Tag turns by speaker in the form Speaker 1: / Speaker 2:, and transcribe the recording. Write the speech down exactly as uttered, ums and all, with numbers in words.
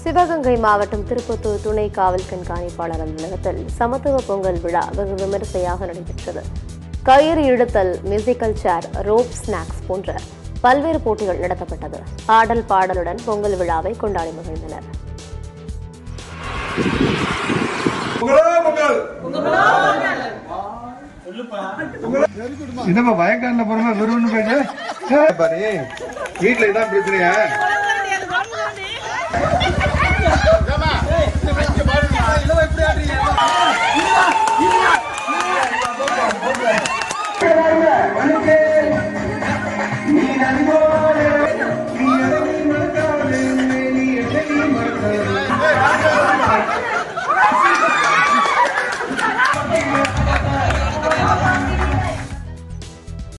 Speaker 1: சிவகங்கை மாவட்டம் திருப்பத்தூர் துணை காவல் கண்காணிப்பாளர் அலுவலகத்தில் சமத்துவ பொங்கல் விழா வெகு விமரிசையாக நடைபெற்றது. கயிறு இழுத்தல், மியூசிக்கல் சேர், ரோப் ஸ்நாக்ஸ் போன்ற பல்வேறு போட்டிகள் நடத்தப்பட்டது. ஆடல் பாடலுடன் பொங்கல் விழாவை கொண்டாடி மகிழ்ந்தனர்.
Speaker 2: என்னப்பா வயக்கான போறமா விரும்பு போயிட்டு வீட்டுல இதான் பிரச்சனையா? எப்படி